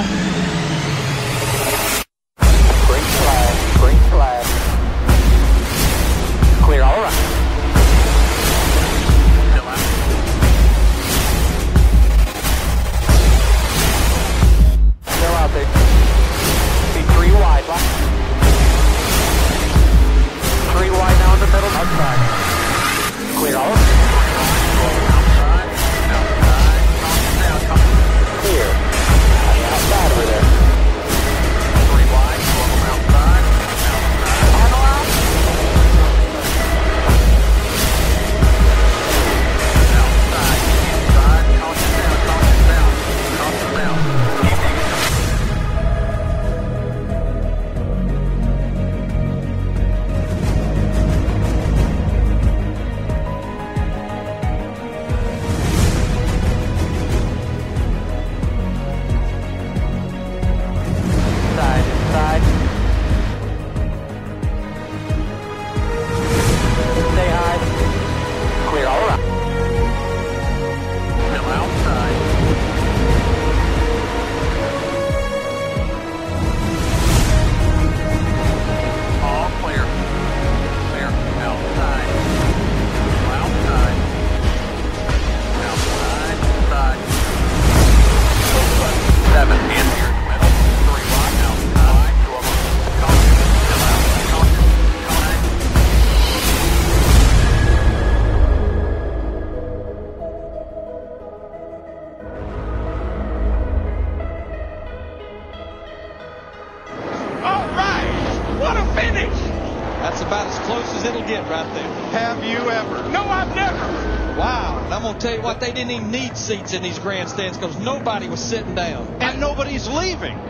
Green flag. Clear all around. Still out. Still out there. See 3 wide. 3 wide now in the middle. Outside. Clear all around. Clear. Outside over there. 3 wide, 2 of them outside. Final out. Outside, inside, caution down, caution down, caution down. Keep digging. Inside. Stay high. Clear all around. Still outside. All clear. Clear. Outside. Outside. Outside. Inside. 7 in here. What a finish! That's about as close as it'll get right there. Have you ever? No, I've never. Wow. And I'm going to tell you what, they didn't even need seats in these grandstands because nobody was sitting down. And nobody's leaving.